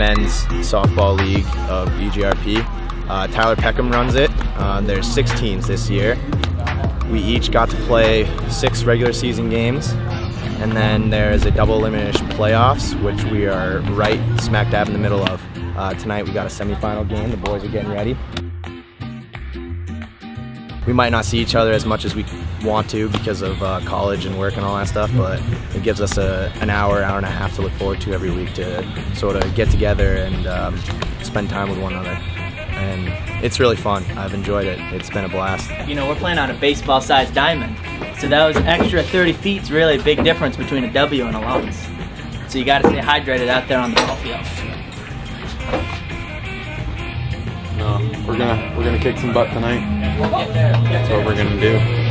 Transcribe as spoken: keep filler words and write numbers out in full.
men's softball league of B G R P. Uh, Tyler Peckham runs it. Uh, there's six teams this year. We each got to play six regular season games, and then there's a double elimination playoffs, which we are right smack dab in the middle of. Uh, tonight we got a semifinal game. The boys are getting ready. We might not see each other as much as we want to because of uh, college and work and all that stuff, but it gives us a, an hour, hour and a half to look forward to every week to sort of get together and um, spend time with one another. And it's really fun. I've enjoyed it. It's been a blast. You know, we're playing on a baseball-sized diamond, so that was extra thirty feet is really a big difference between a W and a loss. So you got to stay hydrated out there on the ball field. No, we're gonna we're gonna kick some butt tonight. That's what we're gonna do.